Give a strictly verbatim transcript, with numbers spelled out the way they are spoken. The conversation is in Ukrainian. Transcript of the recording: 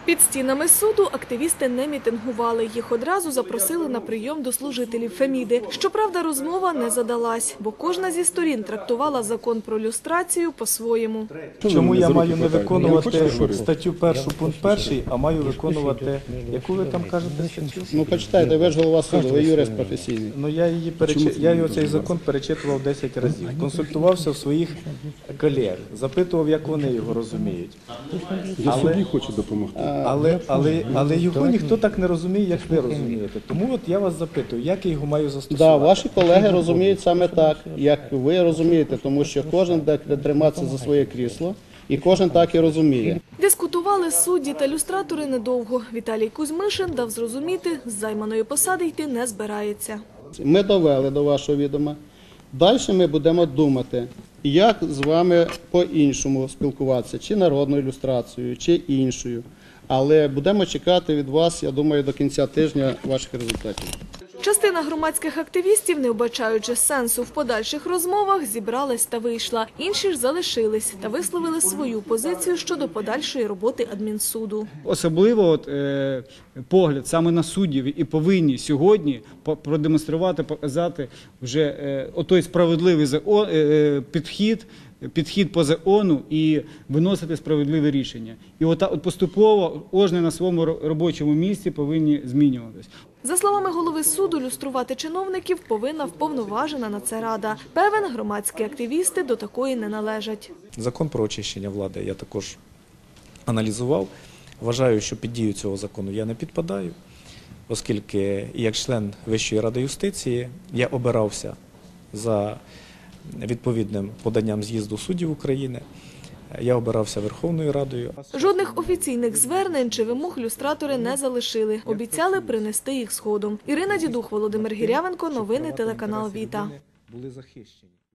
Під стінами суду активісти не мітингували. Їх одразу запросили на прийом до служителів Феміди. Щоправда, розмова не задалась, бо кожна зі сторін трактувала закон про люстрацію по-своєму. Чому я маю не виконувати статтю першу, пункт перший, а маю виконувати, яку ви там кажете статтю? Ну, почитайте, ви ж голова суду, ви юрист професійний. Ну, я, її перечи... я його цей закон перечитував десять разів. Консультувався у своїх колег, запитував, як вони його розуміють. Я собі хочу допомогти. Але, але, але його ніхто так не розуміє, як ви розумієте. Тому от я вас запитую, як я його маю застосувати? Да, ваші колеги розуміють саме так, як ви розумієте, тому що кожен буде триматися за своє крісло, і кожен так і розуміє. Дискутували судді та люстратори недовго. Віталій Кузьмишин дав зрозуміти, з займаної посади йти не збирається. Ми довели до вашого відома. Далі ми будемо думати, як з вами по-іншому спілкуватися, чи народною люстрацією, чи іншою. Але будемо чекати від вас, я думаю, до кінця тижня ваших результатів. Частина громадських активістів, не вбачаючи сенсу в подальших розмовах, зібралась та вийшла. Інші ж залишились та висловили свою позицію щодо подальшої роботи адмінсуду. Особливо от, е, погляд саме на суддів і повинні сьогодні продемонструвати, показати вже е, отой справедливий закон, е, підхід, підхід по закону і виносити справедливе рішення. І от, от поступово кожен на своєму робочому місці повинні змінюватися. За словами голови суду, люструвати чиновників повинна вповноважена на це рада. Певен, громадські активісти до такої не належать. Закон про очищення влади я також аналізував. Вважаю, що під дію цього закону я не підпадаю, оскільки як член Вищої ради юстиції я обирався за відповідним поданням з'їзду суддів України. Я обирався Верховною Радою. Жодних офіційних звернень чи вимог люстратори не залишили. Обіцяли принести їх згодом. Ірина Дідух, Володимир Гірявенко. Новини телеканал Віта.